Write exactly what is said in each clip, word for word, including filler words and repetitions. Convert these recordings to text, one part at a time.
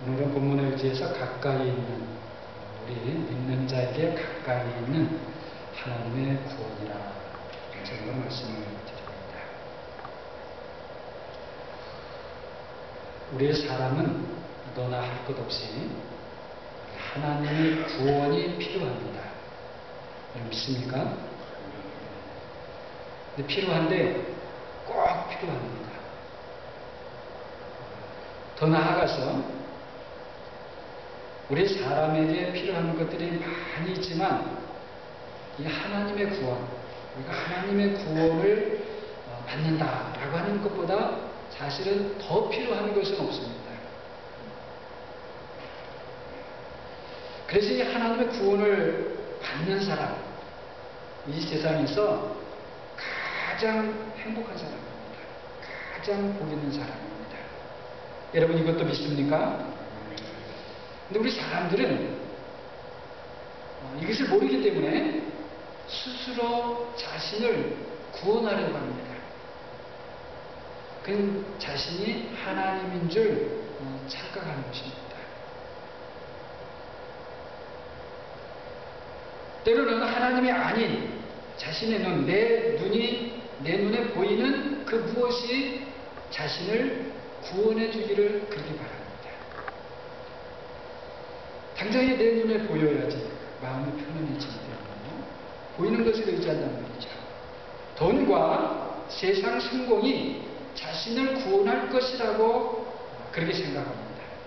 오늘은 본문을 의지해서 가까이 있는, 우리 믿는 자에게 가까이 있는 하나님의 구원이라 제가 말씀을 드립니다. 우리의 사람은 너나 할 것 없이 하나님의 구원이 필요합니다. 믿습니까? 근데 필요한데 꼭 필요합니다. 더 나아가서 우리 사람에게 필요한 것들이 많이 있지만 이 하나님의 구원, 우리가 하나님의 구원을 받는다라고 하는 것보다 사실은 더 필요한 것은 없습니다. 그래서 이 하나님의 구원을 받는 사람, 이 세상에서 가장 행복한 사람입니다. 가장 복 있는 사람입니다. 여러분 이것도 믿습니까? 근데 우리 사람들은 이것을 모르기 때문에 스스로 자신을 구원하려고 합니다. 그 자신이 하나님인 줄 착각하는 것입니다. 때로는 하나님이 아닌 자신의 눈, 내 눈이, 내 눈에 보이는 그 무엇이 자신을 구원해 주기를 그렇게 바랍니다. 당장에 내 눈에 보여야지 마음이 편안해지기 때문에 보이는 것을 의지한단 말이죠. 돈과 세상 성공이 자신을 구원할 것이라고 그렇게 생각합니다.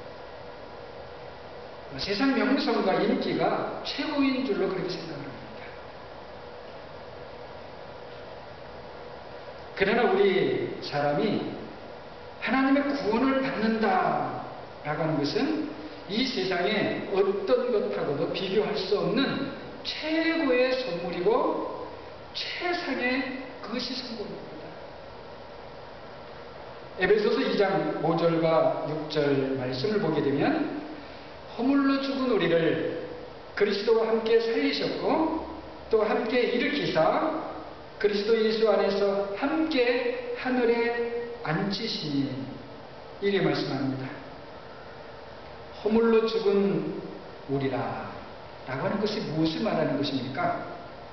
세상 명성과 인기가 최고인 줄로 그렇게 생각합니다. 그러나 우리 사람이 하나님의 구원을 받는다라고 하는 것은 이 세상에 어떤 것하고도 비교할 수 없는 최고의 선물이고 최상의 그것이 성공입니다. 에베소서 이 장 오 절과 육 절 말씀을 보게 되면 허물로 죽은 우리를 그리스도와 함께 살리셨고 또 함께 일으키사 그리스도 예수 안에서 함께 하늘에 앉히시니 이렇게 말씀합니다. 허물로 죽은 우리라 라고 하는 것이 무엇을 말하는 것입니까?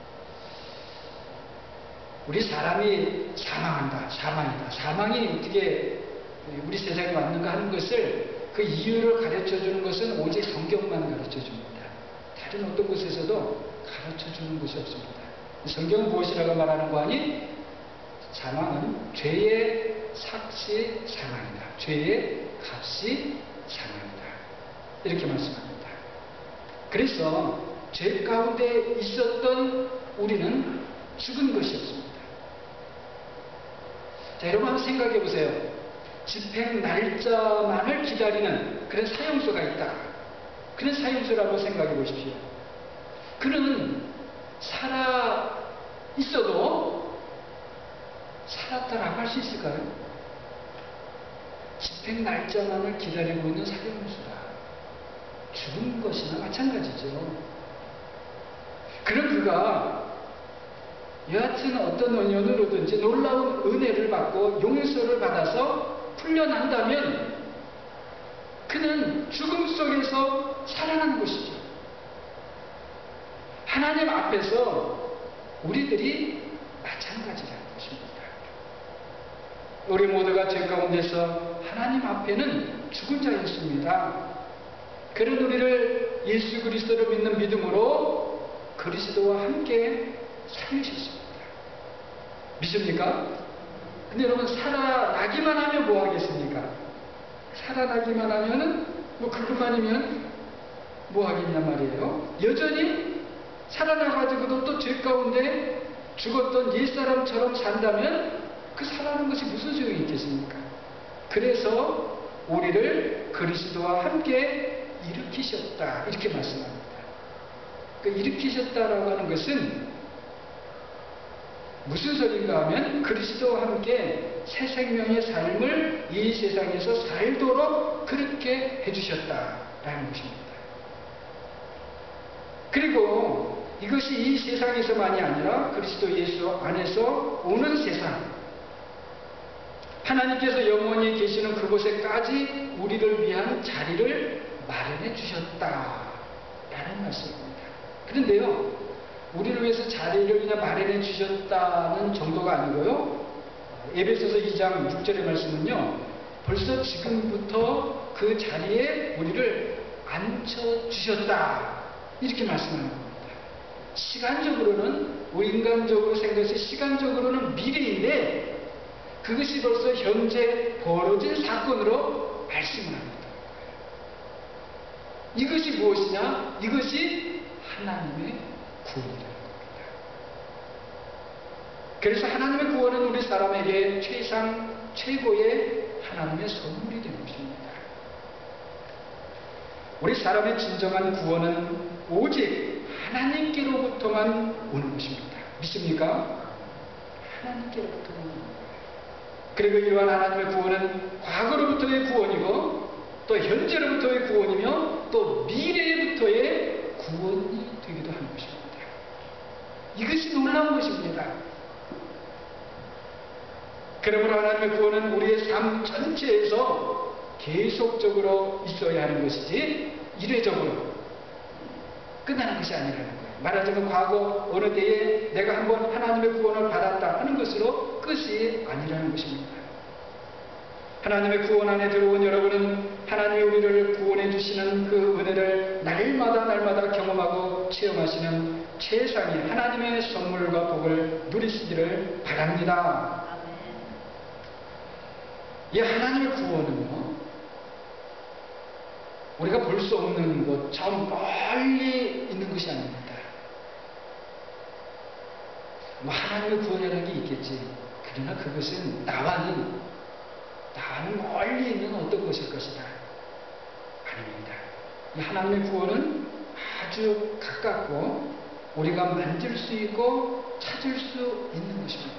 우리 사람이 사망한다, 사망이다. 사망이 어떻게 우리 세상에 왔는가 하는 것을 그 이유를 가르쳐 주는 것은 오직 성경만 가르쳐 줍니다. 다른 어떤 곳에서도 가르쳐 주는 것이 없습니다. 성경은 무엇이라고 말하는 거 아니? 사망은 죄의 삭시 사망이다. 죄의 값이 사망이다. 이렇게 말씀합니다. 그래서 죄 가운데 있었던 우리는 죽은 것이 없습니다. 자, 여러분 한번 생각해 보세요. 집행 날짜만을 기다리는 그런 사형수가 있다. 그런 사형수라고 생각해 보십시오. 그는 살아 있어도 살았다라고 할 수 있을까요? 집행 날짜만을 기다리고 있는 사형수다. 죽은 것이나 마찬가지죠. 그럼 그가 여하튼 어떤 원인으로든지 놀라운 은혜를 받고 용서를 받아서 풀려난다면 그는 죽음 속에서 살아난 것이죠. 하나님 앞에서 우리들이 마찬가지라는 것입니다. 우리 모두가 죄 가운데서 하나님 앞에는 죽은 자였습니다. 그런 우리를 예수 그리스도를 믿는 믿음으로 그리스도와 함께 살리셨습니다. 믿습니까? 근데 여러분 살아나기만 하면 뭐 하겠습니까? 살아나기만 하면은 뭐 그것만이면 뭐 하겠냐 말이에요. 여전히 살아나가지고도 또 죄 가운데 죽었던 옛사람처럼 산다면 그 살아나는 것이 무슨 소용이 있겠습니까? 그래서 우리를 그리스도와 함께 일으키셨다 이렇게 말씀합니다. 그 일으키셨다라고 하는 것은 무슨 소리인가 하면 그리스도와 함께 새 생명의 삶을 이 세상에서 살도록 그렇게 해주셨다라는 것입니다. 그리고 이것이 이 세상에서만이 아니라 그리스도 예수 안에서 오는 세상, 하나님께서 영원히 계시는 그곳에까지 우리를 위한 자리를 마련해 주셨다 라는 말씀입니다. 그런데요, 우리를 위해서 자리를 그냥 마련해 주셨다는 정도가 아니고요, 에베소서 이 장 육 절의 말씀은요, 벌써 지금부터 그 자리에 우리를 앉혀주셨다 이렇게 말씀하는 겁니다. 시간적으로는, 인간적으로 생각해서 시간적으로는 미래인데 그것이 벌써 현재 벌어진 사건으로 말씀을 합니다. 이것이 무엇이냐? 이것이 하나님의 구원이라는 겁니다. 그래서 하나님의 구원은 우리 사람에게 최상 최고의 하나님의 선물이 되는 것입니다. 우리 사람의 진정한 구원은 오직 하나님께로부터만 오는 것입니다. 믿습니까? 하나님께로부터 오는 겁니다. 그리고 이러한 하나님의 구원은 과거로부터의 구원이고 또 현재로부터의 구원이며 또 미래로부터의 구원이 되기도 하는 것입니다. 이것이 놀라운 것입니다. 그러므로 하나님의 구원은 우리의 삶 전체에서 계속적으로 있어야 하는 것이지 이례적으로 끝나는 것이 아니라는 거예요. 말하자면 과거 어느 때에 내가 한번 하나님의 구원을 받았다 하는 것으로 끝이 아니라는 것입니다. 하나님의 구원 안에 들어온 여러분은 하나님이 우리를 구원해 주시는 그 은혜를 날마다 날마다 경험하고 체험하시는 최상의 하나님의 선물과 복을 누리시기를 바랍니다. 이 하나님의 구원은요, 우리가 볼 수 없는 것, 저 멀리 있는 것이 아닙니다. 뭐 하나님의 구원이라는 게 있겠지. 그러나 그것은 나와는 나와는 멀리 있는 어떤 것일 것이다. 아닙니다. 이 하나님의 구원은 아주 가깝고 우리가 만질 수 있고 찾을 수 있는 것입니다.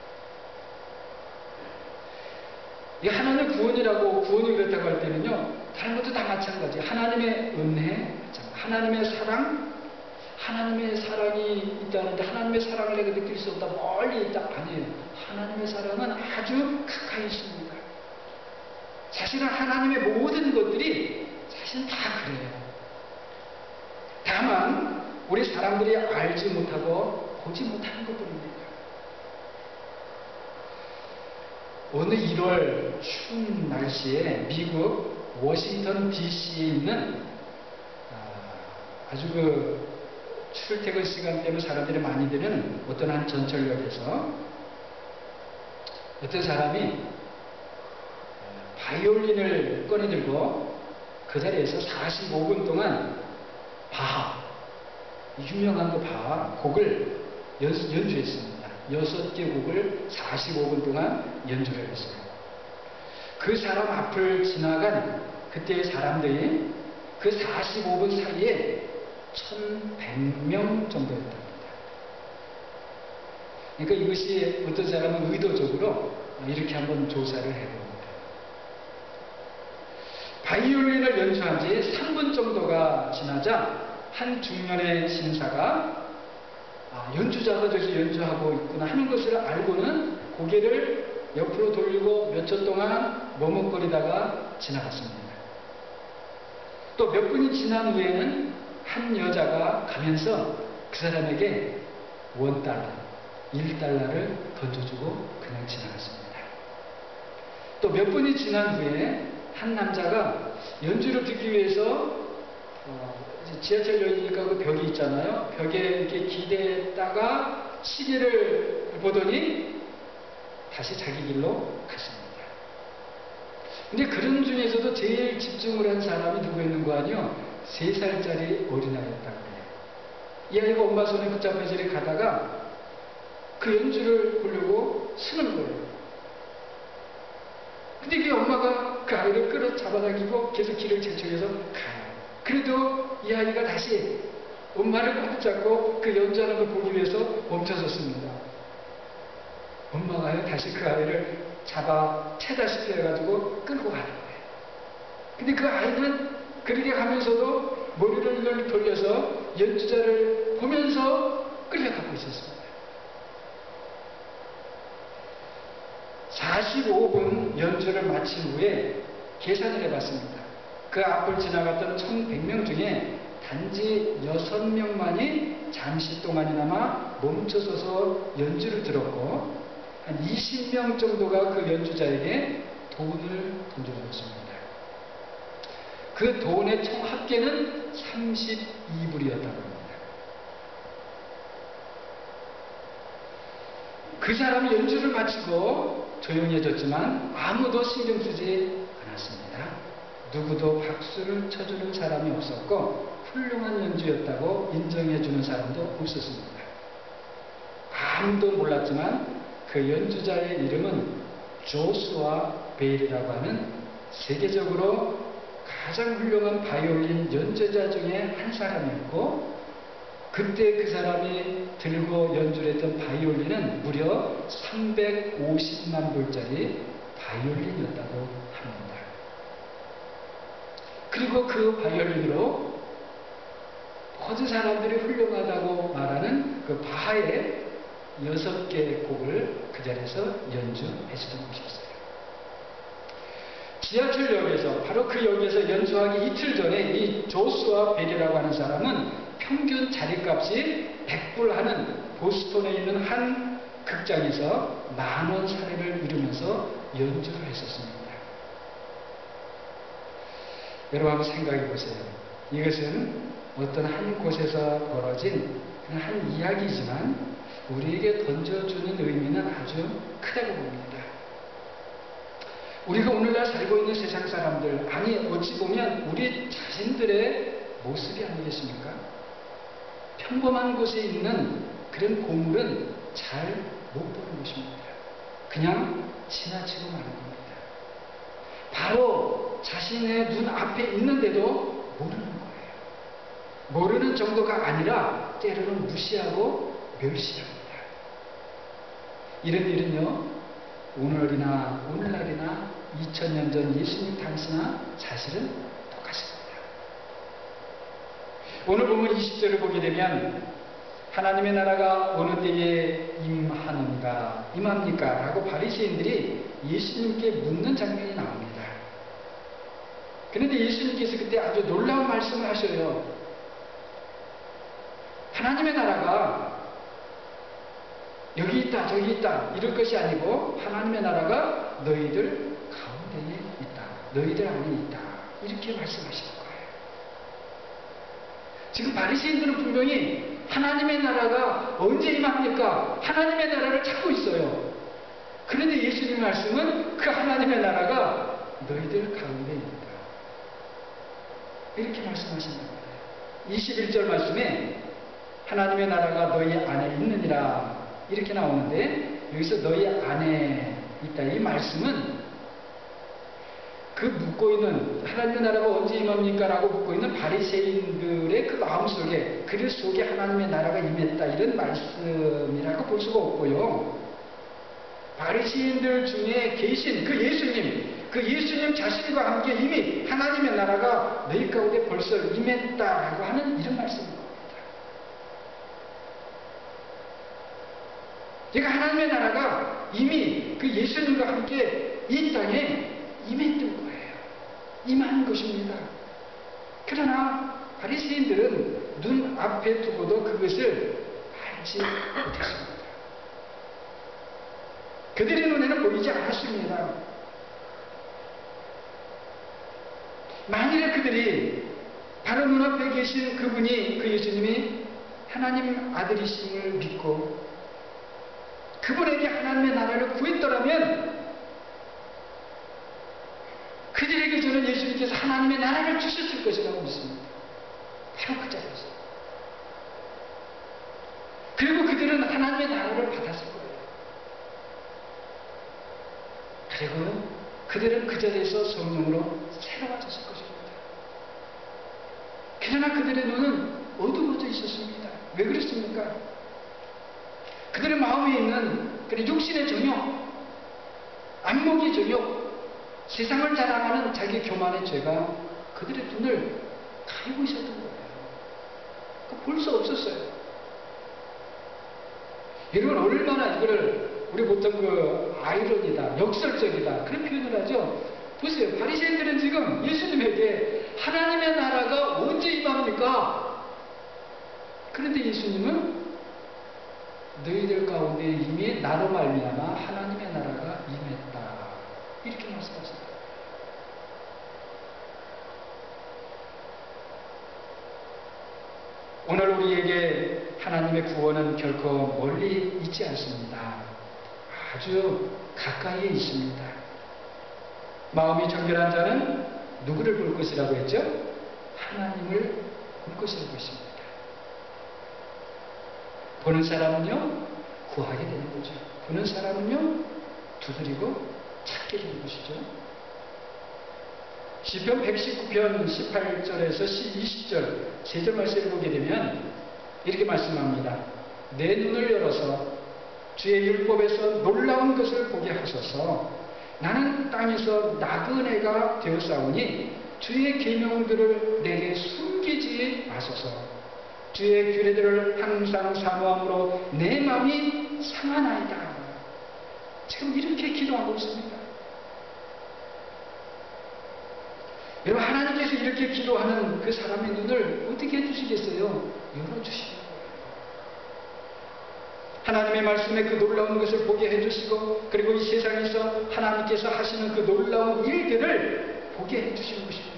이 하나님의 구원이라고, 구원이 그렇다고 할 때는요, 다른 것도 다 마찬가지. 하나님의 은혜, 하나님의 사랑, 하나님의 사랑이 있다는데 하나님의 사랑을 내가 느낄 수 없다, 멀리 있다. 아니에요. 하나님의 사랑은 아주 가까이 있습니다. 사실은 하나님의 모든 것들이 사실은 다 그래요. 다만 우리 사람들이 알지 못하고 보지 못하는 것뿐입니다. 어느 일월 추운 날씨에 미국 워싱턴 디씨에 있는 아주 그 출퇴근 시간 때문에 사람들이 많이 드는 어떤 한 전철역에서 어떤 사람이 바이올린을 꺼내들고 그 자리에서 사십오 분 동안 바하, 유명한 그 바하 곡을 연, 연주했습니다. 여섯 개 곡을 사십오 분 동안 연주를 했어요. 그 사람 앞을 지나간 그때의 사람들이 그 사십오 분 사이에 천백 명 정도였답니다. 그러니까 이것이 어떤 사람은 의도적으로 이렇게 한번 조사를 해봅니다. 바이올린을 연주한 지 삼 분 정도가 지나자 한 중년의 신사가 아, 연주자가 돼서 연주하고 있구나 하는 것을 알고는 고개를 옆으로 돌리고 몇 초 동안 머뭇거리다가 지나갔습니다. 또 몇 분이 지난 후에는 한 여자가 가면서 그 사람에게 원 달러, 일 달러를 던져주고 그냥 지나갔습니다. 또 몇 분이 지난 후에 한 남자가 연주를 듣기 위해서 어, 지하철역이니까 그 벽이 있잖아요. 벽에 이렇게 기대다가 시계를 보더니 다시 자기 길로 갔습니다. 근데 그런 중에서도 제일 집중을 한 사람이 누구였는 거 아니요? 세 살짜리 어린아이였다고 해요. 이 아이가 엄마 손에 붙잡혀서 이렇게 가다가 그 연주를 보려고 쓰는 거예요. 근데 그 엄마가 그 아이를 끌어 잡아당기고 계속 길을 재촉해서 가요. 그래도 이 아이가 다시 엄마를 꼭 붙잡고 그 연주하는 걸 보기 위해서 멈춰섰습니다. 엄마가요, 다시 그 아이를 잡아 채다시피 해가지고 끌고 가는 거예요. 근데 그 아이는 그렇게 가면서도 머리를 돌려서 연주자를 보면서 끌려가고 있었습니다. 사십오 분 연주를 마친 후에 계산을 해봤습니다. 그 앞을 지나갔던 천백 명 중에 단지 여섯 명만이 잠시 동안이나마 멈춰서서 연주를 들었고, 한 이십 명 정도가 그 연주자에게 돈을 던져주었습니다. 그 돈의 총 합계는 삼십이 불이었다고 합니다. 그 사람이 연주를 마치고 조용해졌지만 아무도 신경 쓰지 않았습니다. 누구도 박수를 쳐주는 사람이 없었고 훌륭한 연주였다고 인정해주는 사람도 없었습니다. 아무도 몰랐지만 그 연주자의 이름은 조슈아 베일이라고 하는 세계적으로 가장 훌륭한 바이올린 연주자 중에 한 사람이었고, 그때 그 사람이 들고 연주를 했던 바이올린은 무려 삼백오십만 불짜리 바이올린이었다고 합니다. 그리고 그 바이올린으로 모든 사람들이 훌륭하다고 말하는 그 바하의 여섯 개의 곡을 그 자리에서 연주해주던 것이었어요. 지하철역에서, 바로 그 역에서 연주하기 이틀 전에 이 조슈아 벨이라고 하는 사람은 평균 자리값이 백 불 하는 보스턴에 있는 한 극장에서 만원 사례를 이루면서 연주를 했었습니다. 여러분 한번 생각해 보세요. 이것은 어떤 한 곳에서 벌어진 한 이야기지만 우리에게 던져주는 의미는 아주 크다고 봅니다. 우리가 오늘날 살고 있는 세상 사람들, 아니 어찌 보면 우리 자신들의 모습이 아니겠습니까? 평범한 곳에 있는 그런 고물은 잘 못 보는 것입니다. 그냥 지나치고 마는 겁니다. 바로 자신의 눈 앞에 있는데도 모르는 거예요. 모르는 정도가 아니라 때로는 무시하고 멸시합니다. 이런 일은요, 오늘이나 오늘날이나 이천 년 전 예수님 당시나 사실은 똑같습니다. 오늘 보면 이십 절을 보게 되면 하나님의 나라가 어느 때에 임하는가, 임합니까? 라고 바리새인들이 예수님께 묻는 장면이 나옵니다. 그런데 예수님께서 그때 아주 놀라운 말씀을 하셔요. 하나님의 나라가 여기 있다 저기 있다 이럴 것이 아니고 하나님의 나라가 너희들 가운데에 있다, 너희들 안에 있다, 이렇게 말씀하시는 거예요. 지금 바리새인들은 분명히 하나님의 나라가 언제 임합니까? 하나님의 나라를 찾고 있어요. 그런데 예수님 말씀은 그 하나님의 나라가 너희들 가운데 있다, 이렇게 말씀하신단 말이에요. 이십일 절 말씀에 하나님의 나라가 너희 안에 있느니라 이렇게 나오는데, 여기서 너희 안에 있다 이 말씀은 그 묻고 있는 하나님의 나라가 언제 임합니까? 라고 묻고 있는 바리새인들의 그 마음속에, 그들 속에 하나님의 나라가 임했다 이런 말씀이라고 볼 수가 없고요. 바리새인들 중에 계신 그 예수님, 그 예수님 자신과 함께 이미 하나님의 나라가 너희 가운데 벌써 임했다라고 하는 이런 말씀입니다. 그러니까 하나님의 나라가 이미 그 예수님과 함께 이 땅에 임했던 거예요. 임한 것입니다. 그러나 바리새인들은 눈 앞에 두고도 그것을 알지 못했습니다. 그들의 눈에는 보이지 않았습니다. 만일에 그들이 바로 눈앞에 계신 그분이, 그 예수님이 하나님 아들이심을 믿고 그분에게 하나님의 나라를 구했더라면 그들에게 저는 예수님께서 하나님의 나라를 주셨을 것이라고 믿습니다. 바로 그 자리에서. 그리고 그들은 하나님의 나라를 받았을 거예요. 그리고요, 그들은 그 자리에서 성령으로 새로워졌을 것입니다. 그러나 그들의 눈은 어두워져 있었습니다. 왜 그렇습니까? 그들의 마음에 있는 그런 육신의 정욕, 안목의 정욕, 세상을 자랑하는 자기 교만의 죄가 그들의 눈을 가리고 있었던 거예요. 볼 수 없었어요. 여러분 얼마나 이거를 우리 보통 그 아이러니다, 역설적이다 그런 표현을 하죠. 보세요. 바리새인들은 지금 예수님에게 하나님의 나라가 언제 임합니까? 그런데 예수님은 너희들 가운데 이미 나로 말미암아 하나님의 나라가 임했다 이렇게 말씀하십니다. 오늘 우리에게 하나님의 구원은 결코 멀리 있지 않습니다. 아주 가까이에 있습니다. 마음이 정결한 자는 누구를 볼 것이라고 했죠? 하나님을 볼 것이라고 했습니다. 보는 사람은요, 구하게 되는 거죠. 보는 사람은요, 두드리고 찾게 되는 것이죠. 시편 백십구 편 십팔 절에서 이십 절 세 절 말씀을 보게 되면 이렇게 말씀합니다. 내 눈을 열어서 주의 율법에서 놀라운 것을 보게 하소서. 나는 땅에서 나그네가 되었사오니 주의 계명들을 내게 숨기지 마소서. 주의 규례들을 항상 사모함으로 내 마음이 상하나이다. 지금 이렇게 기도하고 있습니다. 여러분, 하나님께서 이렇게 기도하는 그 사람의 눈을 어떻게 해주시겠어요? 열어주시는 거예요. 하나님의 말씀에 그 놀라운 것을 보게 해주시고, 그리고 이 세상에서 하나님께서 하시는 그 놀라운 일들을 보게 해주시는 것입니다.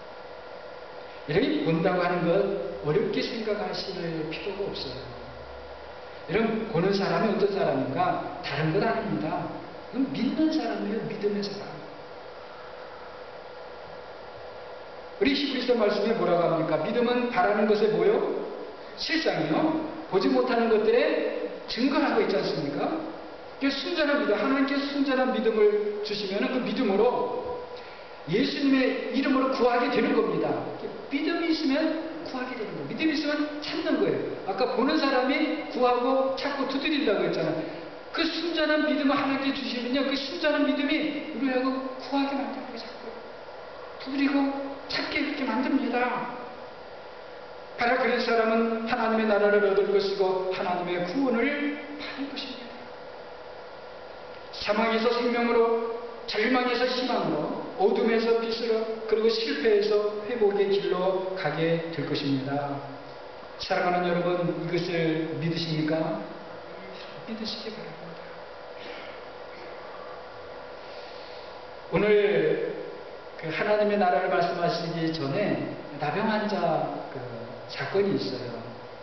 여러분, 본다고 하는 것 어렵게 생각하실 필요가 없어요. 여러분, 보는 사람이 어떤 사람인가? 다른 건 아닙니다. 그건 믿는 사람이에요. 믿음의 사람. 우리 히브리서 말씀에 뭐라고 합니까? 믿음은 바라는 것에 뭐요? 실상이요. 보지 못하는 것들에 증거하고 있지 않습니까? 순전한 믿음, 하나님께서 순전한 믿음을 주시면 그 믿음으로 예수님의 이름으로 구하게 되는 겁니다. 믿음이 있으면 구하게 되는 거예요. 믿음이 있으면 찾는 거예요. 아까 보는 사람이 구하고 찾고 두드린다고 했잖아요. 그 순전한 믿음을 하나님께 주시면요, 그 순전한 믿음이 우리 하고 구하게 만드는 거예요. 자꾸 두드리고 찾게 그렇게 만듭니다. 바로 그런 사람은 하나님의 나라를 얻을 것이고 하나님의 구원을 받을 것입니다. 사망에서 생명으로, 절망에서 희망으로, 어둠에서 빛으로, 그리고 실패에서 회복의 길로 가게 될 것입니다. 사랑하는 여러분, 이것을 믿으십니까? 믿으시기 바랍니다. 오늘 그 하나님의 나라를 말씀하시기 전에 나병 환자 그 사건이 있어요.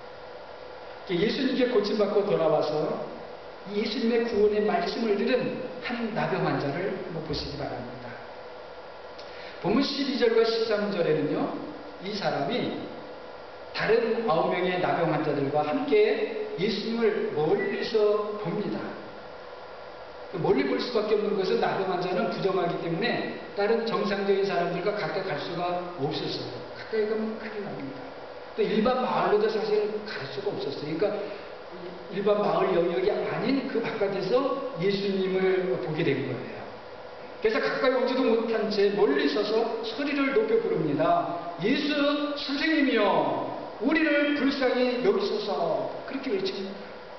예수님께 고침받고 돌아와서 예수님의 구원의 말씀을 들은 한 나병 환자를 한번 보시기 바랍니다. 본문 십이 절과 십삼 절에는요, 이 사람이 다른 아홉 명의 나병 환자들과 함께 예수님을 멀리서 봅니다. 멀리 볼 수밖에 없는 것은 나병 환자는 부정하기 때문에 다른 정상적인 사람들과 가까이 갈 수가 없었어요. 가까이 가면 큰일 납니다. 또 일반 마을로도 사실 갈 수가 없었어요. 그러니까 일반 마을 영역이 아닌 그 바깥에서 예수님을 보게 된 거예요. 그래서 가까이 오지도 못한 채 멀리 서서 소리를 높여 부릅니다. 예수 선생님이여, 우리를 불쌍히 여기소서. 그렇게 외칩니다.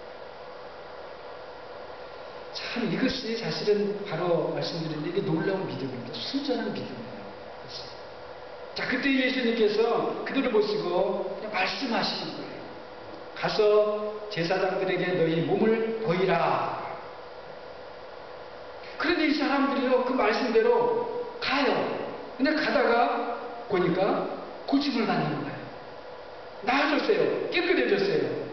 참, 이것이 사실은 바로 말씀드린 이게 놀라운 믿음입니다. 순전한 믿음이에요. 그래서. 자, 그때 예수님께서 그들을 보시고 그냥 말씀하시는 거예요. 가서 제사장들에게 너희 몸을 보이라. 그런데 이 사람들이요, 그 말씀대로 가요. 근데 가다가 보니까 고침을 받는 거예요. 나아졌어요. 깨끗해졌어요.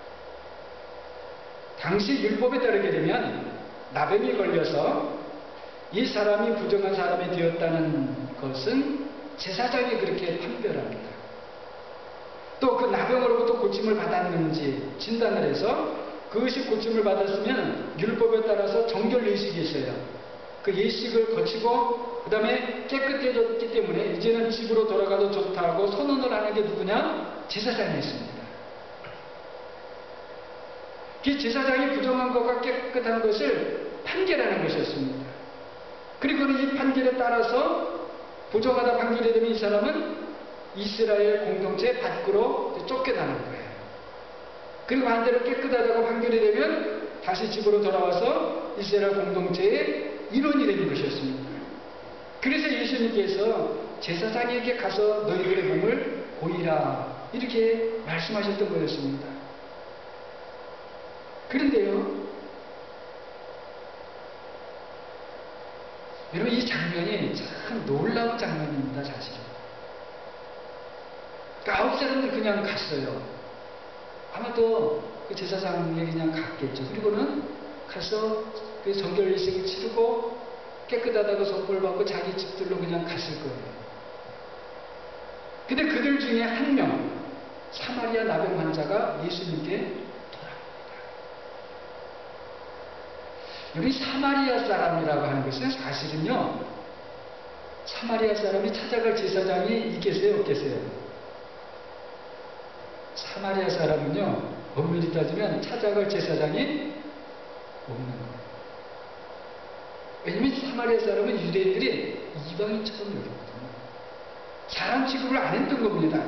당시 율법에 따르게 되면 나병이 걸려서 이 사람이 부정한 사람이 되었다는 것은 제사장이 그렇게 판별합니다. 또 그 나병으로부터 고침을 받았는지 진단을 해서 그것이 고침을 받았으면 율법에 따라서 정결 예식이 있어요. 그 예식을 거치고 그 다음에 깨끗해졌기 때문에 이제는 집으로 돌아가도 좋다고 선언을 하는 게 누구냐? 제사장이었습니다. 그 제사장이 부정한 것과 깨끗한 것을 판결하는 것이었습니다. 그리고는 이 판결에 따라서 부정하다 판결이 되면 이 사람은 이스라엘 공동체 밖으로 쫓겨나는 거예요. 그리고 반대로 깨끗하다고 판결이 되면 다시 집으로 돌아와서 이스라엘 공동체의 일원이 되는 것이었습니다. 그래서 예수님께서 제사장에게 가서 너희들의 몸을 보이라 이렇게 말씀하셨던 거였습니다. 그런데요, 여러분 이 장면이 참 놀라운 장면입니다. 사실은 그러니까 아홉 사람들 그냥 갔어요. 아마도 그 제사장에게 그냥 갔겠죠. 그리고는 가서 그 정결 예식을 치르고 깨끗하다고 선포를 받고 자기 집들로 그냥 갔을 거예요. 근데 그들 중에 한 명, 사마리아 나병 환자가 예수님께 돌아옵니다. 여기 사마리아 사람이라고 하는 것은 사실은요, 사마리아 사람이 찾아갈 제사장이 있겠어요, 없겠어요? 사마리아 사람은요, 엄밀히 따지면 찾아갈 제사장이 없는 거예요. 왜냐면 사마리아 사람은 유대인들이 이방인처럼 여기거든요. 사람 취급을 안 했던 겁니다.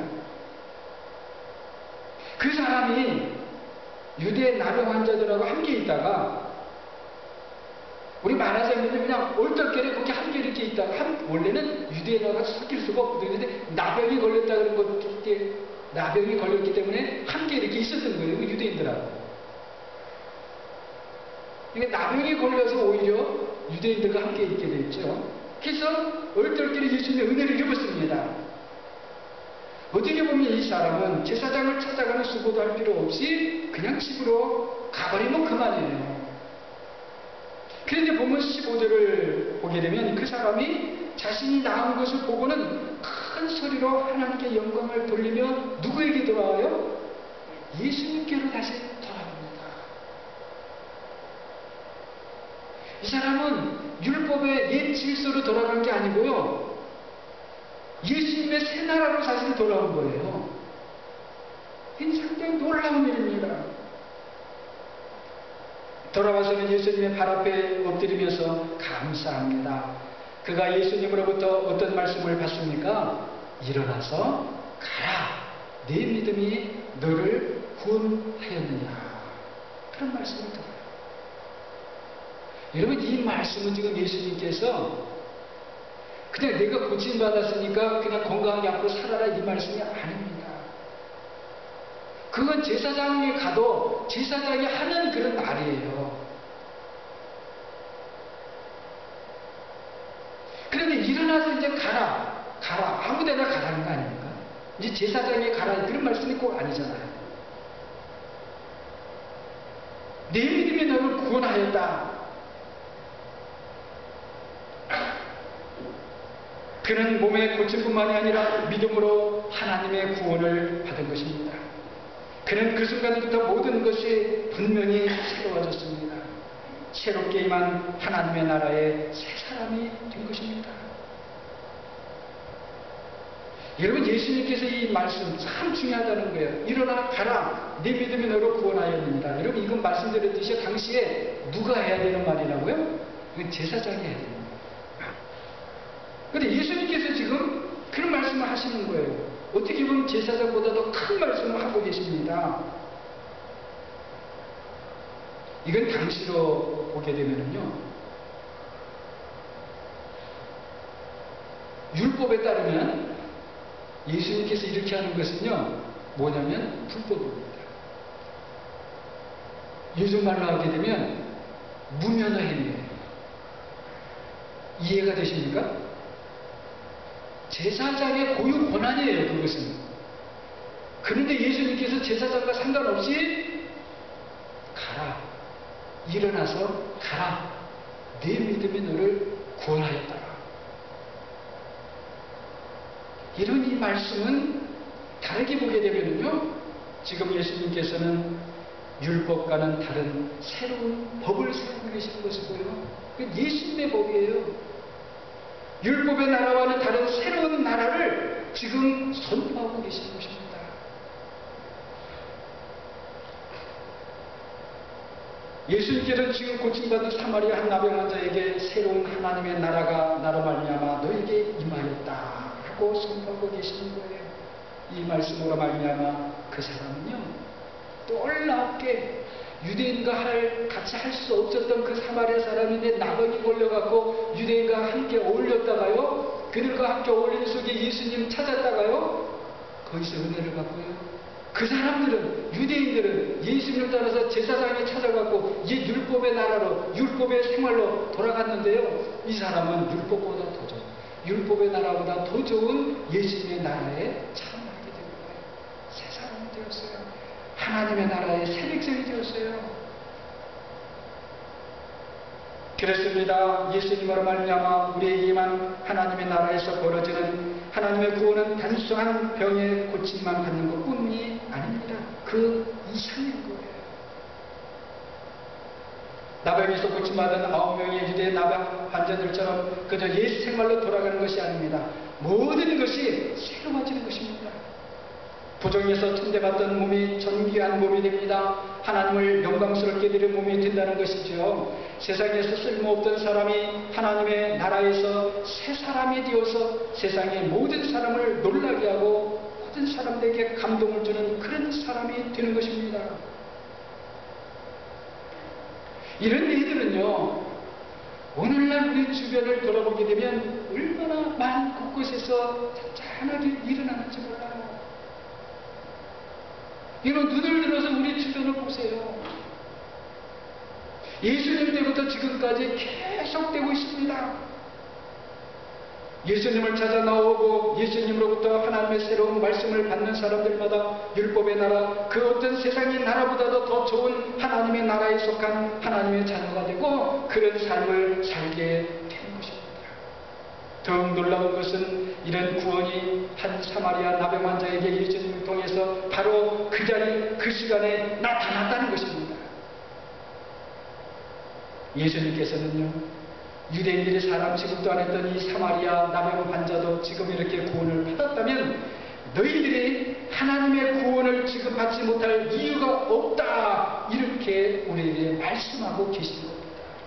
그 사람이 유대 나병 환자들하고 함께 있다가, 우리 말하자면 그냥 얼떨결에 그렇게 함께 이렇게 있다가, 한, 원래는 유대인하고 섞일 수가 없거든요. 근데 나병이 걸렸다 그런 것들, 나병이 걸렸기 때문에 함께 이렇게 있었던 거예요. 유대인들하고. 그러니까 나병이 걸려서 오히려 유대인들과 함께 있게 됐죠. 그래서 얼떨결에 예수님의 은혜를 입었습니다. 어떻게 보면 이 사람은 제사장을 찾아가는 수고도 할 필요 없이 그냥 집으로 가버리면 그만이에요. 그런데 보면 십오 절을 보게 되면 그 사람이 자신이 나은 것을 보고는 큰 소리로 하나님께 영광을 돌리며 누구에게 돌아와요? 예수님께로 다시 돌아옵니다. 이 사람은 율법의 옛 질서로 돌아간 게 아니고요, 예수님의 새 나라로 사실 돌아온 거예요. 이 상당히 놀라운 일입니다. 돌아와서는 예수님의 발 앞에 엎드리면서 감사합니다. 그가 예수님으로부터 어떤 말씀을 받습니까? 일어나서 가라. 네 믿음이 너를 구원하였느냐. 그런 말씀을 들어요. 여러분 이 말씀은 지금 예수님께서 그냥 내가 고침받았으니까 그냥 건강하게 앞으로 살아라 이 말씀이 아닙니다. 그건 제사장에 가도 제사장이 하는 그런 말이에요. 그런데 일어나서 이제 가라, 가라, 아무데나 가라는 거 아닙니까? 이제 제사장에 가라 그런 말씀이 꼭 아니잖아요. 내 믿음이 너를 구원하였다. 그는 몸의 고침뿐만이 아니라 믿음으로 하나님의 구원을 받은 것입니다. 그는 그 순간부터 모든 것이 분명히 새로워졌습니다. 새롭게 임한 하나님의 나라의 새 사람이 된 것입니다. 여러분 예수님께서 이 말씀 참 중요하다는 거예요. 일어나 가라. 네 믿음이 너를 구원하였습니다. 여러분 이건 말씀드렸듯이 당시에 누가 해야 되는 말이라고요? 이건 제사장이 해야 됩니다. 그런데 예수님께서 지금 그런 말씀을 하시는 거예요. 어떻게 보면 제사장보다도 큰 말씀을 하고 계십니다. 이건 당시로 보게 되면요, 율법에 따르면 예수님께서 이렇게 하는 것은요, 뭐냐면 불법입니다. 요즘 말로 하게 되면 무면허 행위예요. 이해가 되십니까? 제사장의 고유 권한이에요, 그것은. 그런데 예수님께서 제사장과 상관없이 가라, 일어나서 가라, 네 믿음이 너를 구원하였다. 이런 이 말씀은 다르게 보게 되면요, 지금 예수님께서는 율법과는 다른 새로운 법을 세우고 계시는 것이고요, 그 예수님의 법이에요. 율법의 나라와는 다른 새로운 나라를 지금 선포하고 계시는 것입니다. 예수님께서는 지금 고침받은 사마리아 한 나병 환자에게 새로운 하나님의 나라가 나로 말미암아 너에게 임하였다 하고 선포하고 계시는 거예요. 이 말씀으로 말미암아 그 사람은요, 놀랍게 유대인과 할, 같이 할 수 없었던 그 사마리아 사람인데 나병이 걸려갖고 유대인과 함께 어울렸다가요, 그들과 함께 어울리는 속에 예수님 찾았다가요, 거기서 은혜를 받고요. 그 사람들은, 유대인들은 예수님을 따라서 제사장에 찾아가고 이 율법의 나라로, 율법의 생활로 돌아갔는데요, 이 사람은 율법보다 더 좋은, 율법의 나라보다 더 좋은 예수님의 나라에 참여하게 된 거예요. 새 사람이 되었어요. 하나님의 나라의 새 백성이 되었어요. 그렇습니다. 예수님으로 말미암아 우리에게만 하나님의 나라에서 벌어지는 하나님의 구원은 단순한 병의 고침만 받는 것뿐이 아닙니다. 그 이상인 거예요. 나병에서 고침받은 아홉 명의 유대 나병 환자들처럼 그저 옛 생활로 돌아가는 것이 아닙니다. 모든 것이 새로워지는 것입니다. 부정에서 천대받던 몸이 존귀한 몸이 됩니다. 하나님을 영광스럽게 드리는 몸이 된다는 것이죠. 세상에서 쓸모없던 사람이 하나님의 나라에서 새 사람이 되어서 세상의 모든 사람을 놀라게 하고 모든 사람들에게 감동을 주는 그런 사람이 되는 것입니다. 이런 일들은요, 오늘날 우리 주변을 돌아보게 되면 얼마나 많은 곳곳에서 잔잔하게 일어나는지 몰라요. 이런 눈을 들어서 우리 주변을 보세요. 예수님 때부터 지금까지 계속되고 있습니다. 예수님을 찾아 나오고 예수님으로부터 하나님의 새로운 말씀을 받는 사람들마다 율법의 나라, 그 어떤 세상의 나라보다도 더 좋은 하나님의 나라에 속한 하나님의 자녀가 되고 그런 삶을 살게 되는 것입니다. 더욱 놀라운 것은 이런 구원이 한 사마리아 나병 환자에게 예수님을 통해서 바로 그 자리, 그 시간에 나타났다는 것입니다. 예수님께서는요, 유대인들이 사람 취급도 안 했던 이 사마리아 나병 환자도 지금 이렇게 구원을 받았다면 너희들이 하나님의 구원을 지금 받지 못할 이유가 없다, 이렇게 우리에게 말씀하고 계신 겁니다.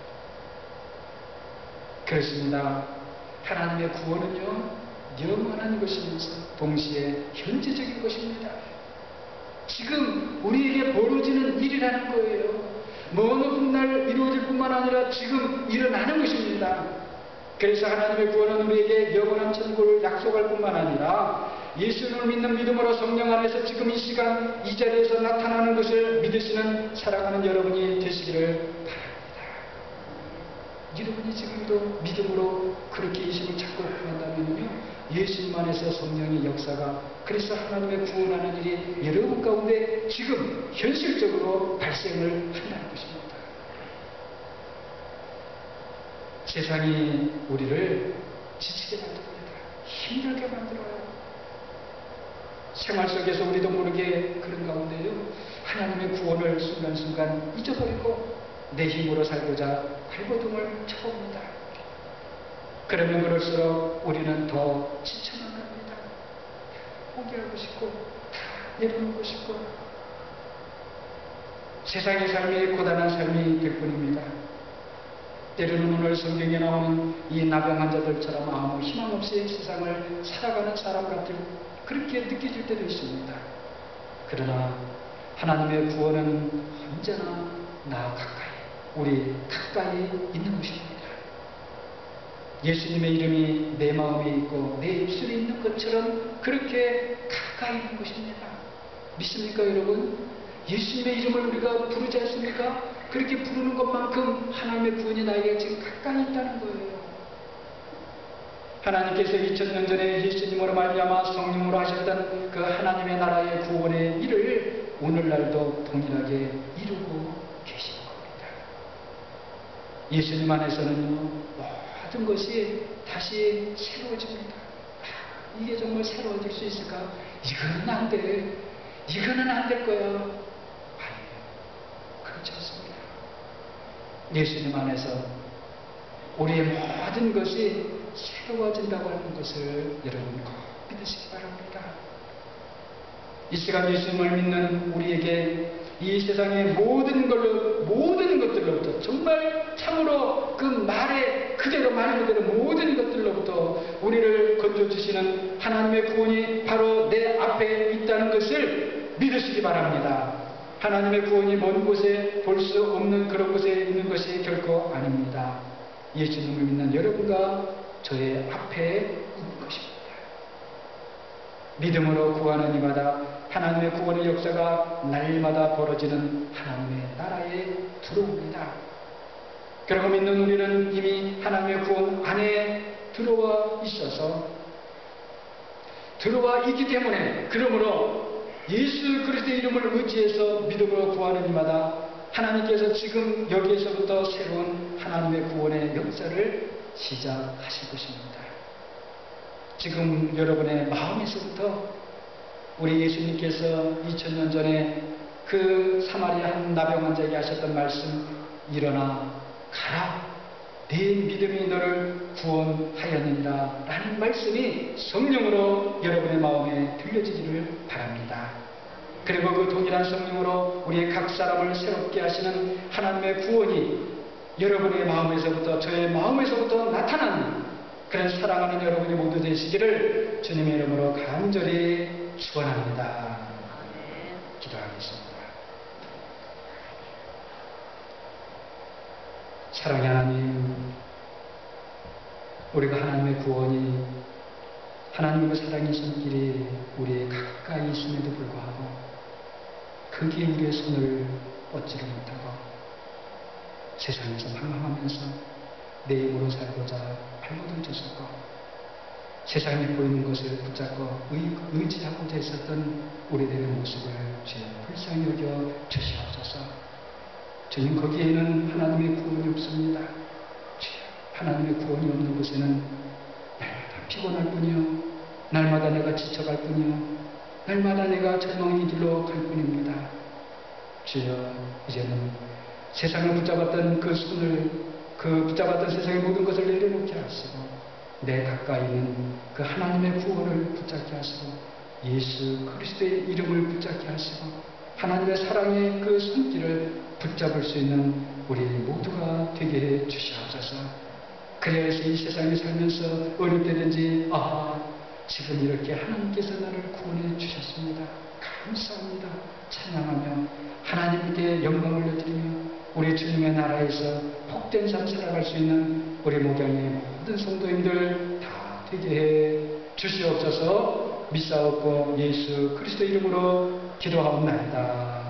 그렇습니다. 하나님의 구원은요, 영원한 것이면서 동시에 현재적인 것입니다. 지금 우리에게 벌어지는 일이라는 거예요. 어느 훗날 이루어질 뿐만 아니라 지금 일어나는 것입니다. 그래서 하나님의 구원은 우리에게 영원한 천국을 약속할 뿐만 아니라 예수님을 믿는 믿음으로 성령 안에서 지금 이 시간 이 자리에서 나타나는 것을 믿으시는 사랑하는 여러분이 되시기를 바랍니다. 여러분이 지금도 믿음으로 그렇게 예수님을 찾고 구한다면요, 예수님 안에서 성령의 역사가, 그래서 하나님의 구원하는 일이 여러분 가운데 지금 현실적으로 발생을 한다는 것입니다. 세상이 우리를 지치게 만듭니다. 힘들게 만들어요. 생활 속에서 우리도 모르게 그런 가운데요, 하나님의 구원을 순간순간 잊어버리고 내 힘으로 살고자 발버둥을 쳐옵니다. 그러면 그럴수록 우리는 더 지쳐만 갑니다. 포기하고 싶고 다 내려놓고 싶고 세상의 삶이 고단한 삶이 될 뿐입니다. 때로는 오늘 성경에 나오는 이 나병 환자들처럼 아무 희망 없이 세상을 살아가는 사람 같은 그렇게 느껴질 때도 있습니다. 그러나 하나님의 구원은 언제나 나 가까이, 우리 가까이 있는 것입니다. 예수님의 이름이 내 마음에 있고 내 입술에 있는 것처럼 그렇게 가까이 있는 것입니다. 믿습니까, 여러분? 예수님의 이름을 우리가 부르지 않습니까? 그렇게 부르는 것만큼 하나님의 구원이 나에게 지금 가까이 있다는 거예요. 하나님께서 이천 년 전에 예수님으로 말미암아 성령으로 하셨던 그 하나님의 나라의 구원의 일을 오늘날도 동일하게 이루고 계신 겁니다. 예수님 안에서는요, 모든 것이 다시 새로워집니다. 아, 이게 정말 새로워질 수 있을까? 이거는 안 돼. 이거는 안 될 거야. 아니에요. 그렇지 않습니다. 예수님 안에서 우리의 모든 것이 새로워진다고 하는 것을 여러분 꼭 믿으시기 바랍니다. 이 시간 예수님을 믿는 우리에게 이 세상의 모든 걸로, 모든 것들로부터, 정말 참으로 그 말에 그대로 말 그대로 모든 것들로부터 우리를 건져주시는 하나님의 구원이 바로 내 앞에 있다는 것을 믿으시기 바랍니다. 하나님의 구원이 먼 곳에 볼 수 없는 그런 곳에 있는 것이 결코 아닙니다. 예수님을 믿는 여러분과 저의 앞에 있는 것입니다. 믿음으로 구하는 이마다 하나님의 구원의 역사가 날마다 벌어지는 하나님의 나라에 들어옵니다. 그러고 믿는 우리는 이미 하나님의 구원 안에 들어와 있어서 들어와 있기 때문에, 그러므로 예수 그리스도의 이름을 의지해서 믿음으로 구하는 이마다 하나님께서 지금 여기에서부터 새로운 하나님의 구원의 역사를 시작하실 것입니다. 지금 여러분의 마음에서부터 우리 예수님께서 이천 년 전에 그 사마리아 한 나병 환자에게 하셨던 말씀, 일어나 가라, 네 믿음이 너를 구원하였느니라 라는 말씀이 성령으로 여러분의 마음에 들려지기를 바랍니다. 그리고 그 동일한 성령으로 우리의 각 사람을 새롭게 하시는 하나님의 구원이 여러분의 마음에서부터, 저의 마음에서부터 나타나는 그런 사랑하는 여러분이 모두 되시기를 주님의 이름으로 간절히 축원합니다. 기도하겠습니다. 사랑의 하나님, 우리가 하나님의 구원이, 하나님의 사랑의 손길이 우리의 가까이 있음에도 불구하고 거기에 우리의 손을 뻗지를 못하고 세상에서 방황하면서 내 힘으로 살고자 발버둥 쳤었고 세상에 보이는 것을 붙잡고 의, 의지하고자 했었던 우리들의 모습을 주여 불쌍히 여겨 주시옵소서. 주님, 거기에는 하나님의 구원이 없습니다. 주여, 하나님의 구원이 없는 곳에는 날마다 피곤할 뿐이요, 날마다 내가 지쳐갈 뿐이요, 날마다 내가 절망의 길로 갈 뿐입니다. 주여, 이제는 세상을 붙잡았던 그 손을, 그 붙잡았던 세상의 모든 것을 내려놓게 하시고 내 가까이 있는 그 하나님의 구원을 붙잡게 하시고 예수 그리스도의 이름을 붙잡게 하시고 하나님의 사랑의 그 손길을 붙잡을 수 있는 우리 모두가 되게 해 주시옵소서. 그래서 이 세상에 살면서 어느 때든지 아, 지금 이렇게 하나님께서 나를 구원해 주셨습니다, 감사합니다, 찬양하며 하나님께 영광을 올려드리며 우리 주님의 나라에서 복된 삶 살아갈 수 있는 우리 목양의 모든 성도님들 다 되게 해 주시옵소서. 믿사옵고 예수 그리스도 이름으로 기도하옵나이다.